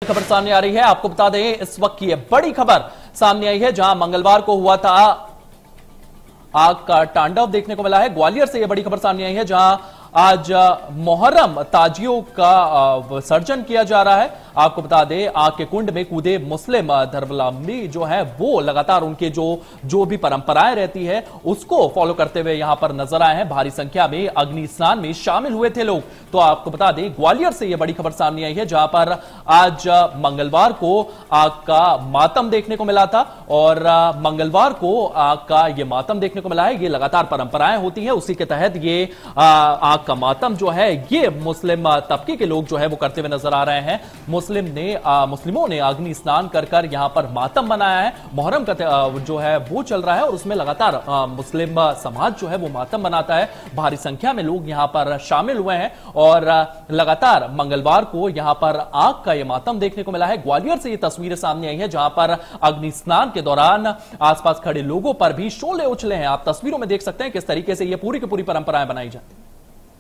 खबर सामने आ रही है। आपको बता दें इस वक्त की बड़ी खबर सामने आई है, जहां मंगलवार को हुआ था आग का तांडव देखने को मिला है। ग्वालियर से यह बड़ी खबर सामने आई है, जहां आज मुहर्रम ताजियों का विसर्जन किया जा रहा है। आपको बता दें आग के कुंड में कूदे मुस्लिम धर्मावलंबी जो है वो लगातार उनके जो भी परंपराएं रहती है उसको फॉलो करते हुए यहां पर नजर आए हैं। भारी संख्या में अग्नि स्नान में शामिल हुए थे लोग। तो आपको बता दें ग्वालियर से यह बड़ी खबर सामने आई है, जहां पर आज मंगलवार को आग का मातम देखने को मिला था। और मंगलवार को आग का यह मातम देखने को मिला है। ये लगातार परंपराएं होती है, उसी के तहत ये आग का मातम जो है ये मुस्लिम तबके के लोग जो है वो करते हुए नजर आ रहे हैं। मुस्लिमों ने अग्नि स्नान कर यहां पर मातम मनाया है। मुहर्रम का जो है वो चल रहा है और उसमें लगातार मुस्लिम समाज जो है वो मातम मनाता है। भारी संख्या में लोग यहां पर शामिल हुए हैं और लगातार मंगलवार को यहां पर आग का यह मातम देखने को मिला है। ग्वालियर से ये तस्वीरें सामने आई है, जहां पर अग्नि स्नान के दौरान आसपास खड़े लोगों पर भी शोले उछले हैं। आप तस्वीरों में देख सकते हैं किस तरीके से ये पूरी की पूरी परंपराएं बनाई जाती है।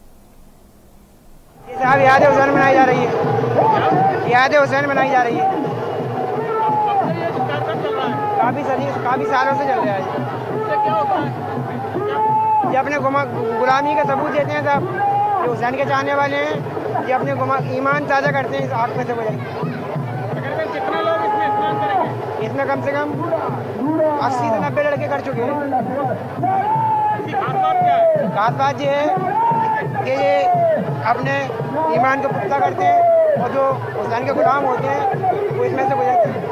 साहब याद हुसैन मनाई जा रही है, याद हुसैन मनाई जा रही है। काफी सालों से चल रहा है। ये अपने गुलामी का सबूत देते हैं साहब। जो हुसैन के चाहने वाले हैं ये अपने ईमान ताज़ा करते हैं इस आग में से गुजर के। कितने लोग इसमें स्नान करेंगे? इसमें कम से कम 80 से 90 लड़के कर चुके हैं। खास बात ये है कि ये अपने ईमान को पुख्ता करते हैं और जो हुसैन के गुलाम होते हैं वो इसमें से गुजरते हैं।